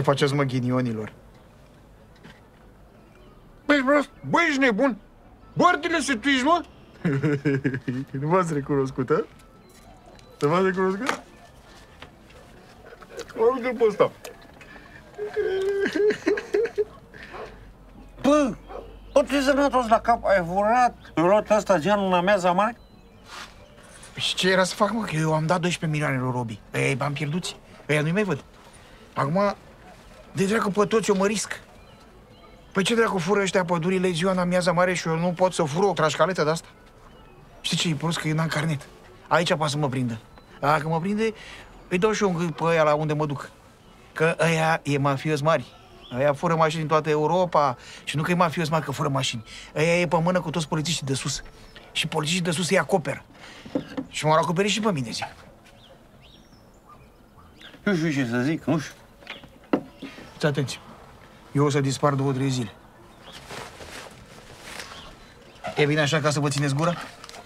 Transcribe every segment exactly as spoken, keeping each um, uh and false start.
faceți, mă, ghinionilor? Băi, ești prost? Băi, ești nebun? Bă, Ardile, să tu ești, mă? Nu v-ați recunoscut, a? Nu v-ați recunoscut? Uite-l pe ăsta. Bă, o ți să toți la cap, ai furat lotul ăsta genul în ameaza mare? Și ce era să fac, mă? Că eu am dat doisprezece milioane lui Robi. Ei, b-am pierduți. Ăia nu-i mai văd. Acum, de dracu pe toți eu mă risc. Păi ce dracu fură ăștia pădurile ziua în amiaza mare și eu nu pot să fur o trașcaletă de asta? Știi ce e prost? Că eu n-am carnet. Aici poate să mă prindă. Dacă mă prinde, îi dau și eu un gât pe ăia la unde mă duc. Că ăia e mafios mari. Ăia fură mașini în toată Europa. Și nu că e mafios mari că fură mașini. Ăia e pe mână cu toți polițiștii de sus. Și polițiștii de sus îi acoperă. Și m-au acoperit și pe mine, zic. Nu știu ce să zic, nu știu. Fiți atenți. Eu o să dispar două, trei zile. E bine așa ca să vă țineți gura?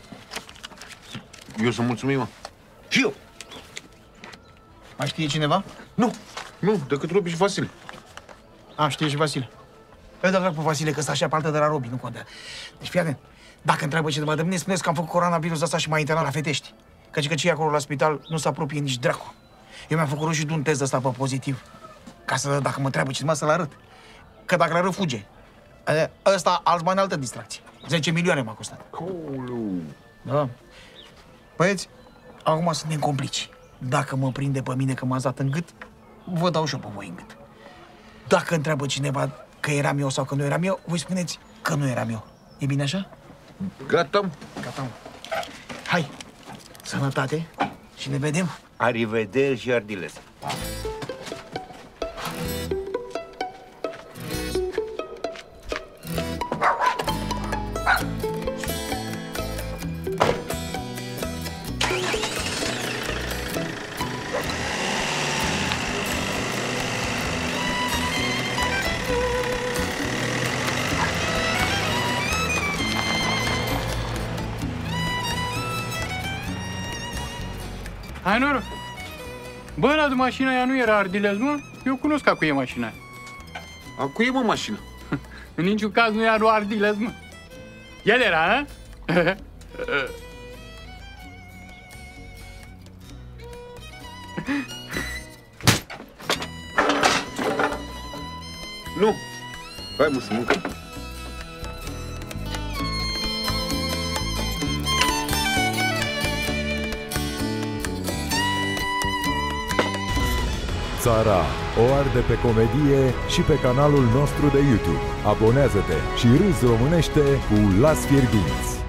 Eu să mulțumim, mă. Și eu. Mai știe cineva? Nu, nu, decât Robi și Vasile. A, știe și Vasile. Eu dă-l pe Vasile, că ăsta și apaltă de la Robi, nu contează. Deci, fii atent. Dacă întreabă cineva de mine, spuneți că am făcut coronavirus ăsta și m-a internat la Fetești. Căci că cei acolo la spital nu se apropie nici dracu. Eu mi-am făcut și de un test ăsta pe pozitiv. Ca să, dacă mă întreabă cineva, să-l arăt. Că dacă l-arăt, fuge. Ăsta, alți bani, altă distracție. zece milioane m-a costat. Coulu. Da. Băieți, acum suntem complici. Dacă mă prinde pe mine că m-ați dat în gât, vă dau și eu pe voi în gât. Dacă întreabă cineva că eram eu sau că nu eram eu, voi spuneți că nu eram eu. E bine așa? Gata. Gata. Hai, sănătate și ne vedem. Arrivederci, Ardiles. Hai noroc! Bă, la de mașina aia nu era Ardiles, mă? Eu cunosc a cui e mașina aia. A cui e, mă, mașina? În niciun caz nu era lui Ardiles, mă. El era, a? Nu. Hai, mă, să mâncăm. Țara o arde pe comedie și pe canalul nostru de YouTube. Abonează-te și râzi românește cu Las Fierbinți.